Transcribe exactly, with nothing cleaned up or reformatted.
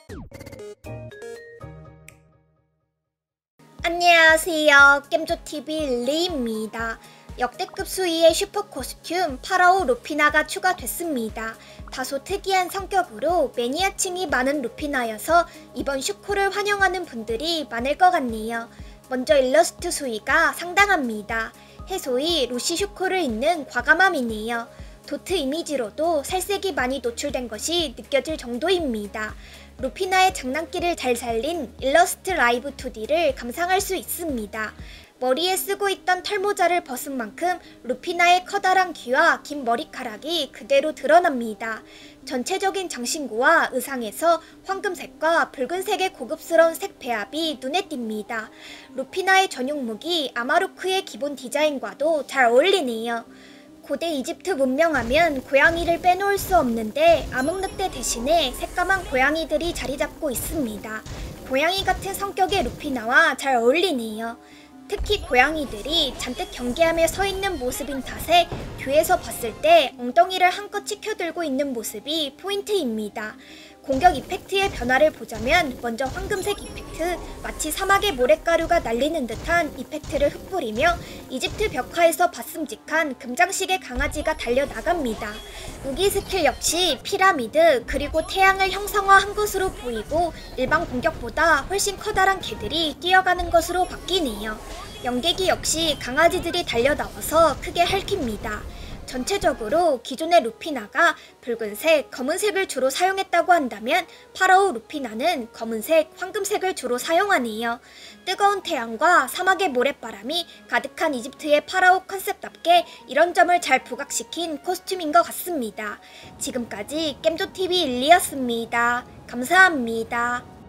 안녕하세요. 겜조티비 리입니다. 역대급 수위의 슈퍼 코스튬 파라오 루피나가 추가됐습니다. 다소 특이한 성격으로 매니아층이 많은 루피나여서 이번 슈코를 환영하는 분들이 많을 것 같네요. 먼저 일러스트 수위가 상당합니다. 해소히 루시 슈코를 잇는 과감함이네요. 도트 이미지로도 살색이 많이 노출된 것이 느껴질 정도입니다. 루피나의 장난기를 잘 살린 일러스트 라이브 투디를 감상할 수 있습니다. 머리에 쓰고 있던 털모자를 벗은 만큼 루피나의 커다란 귀와 긴 머리카락이 그대로 드러납니다. 전체적인 장신구와 의상에서 황금색과 붉은색의 고급스러운 색 배합이 눈에 띕니다. 루피나의 전용 무기 아마루크의 기본 디자인과도 잘 어울리네요. 고대 이집트 문명하면 고양이를 빼놓을 수 없는데 암흑늑대 대신에 새까만 고양이들이 자리잡고 있습니다. 고양이 같은 성격의 루피나와 잘 어울리네요. 특히 고양이들이 잔뜩 경계하며 서 있는 모습인 탓에 뒤에서 봤을 때 엉덩이를 한껏 치켜들고 있는 모습이 포인트입니다. 공격 이펙트의 변화를 보자면 먼저 황금색 이펙트, 마치 사막의 모래가루가 날리는 듯한 이펙트를 흩뿌리며 이집트 벽화에서 봤음직한 금장식의 강아지가 달려나갑니다. 무기 스킬 역시 피라미드 그리고 태양을 형상화한 것으로 보이고 일반 공격보다 훨씬 커다란 개들이 뛰어가는 것으로 바뀌네요. 연계기 역시 강아지들이 달려나와서 크게 핥힙니다. 전체적으로 기존의 루피나가 붉은색, 검은색을 주로 사용했다고 한다면 파라오 루피나는 검은색, 황금색을 주로 사용하네요. 뜨거운 태양과 사막의 모래바람이 가득한 이집트의 파라오 컨셉답게 이런 점을 잘 부각시킨 코스튬인 것 같습니다. 지금까지 겜조티비 일리였습니다. 감사합니다.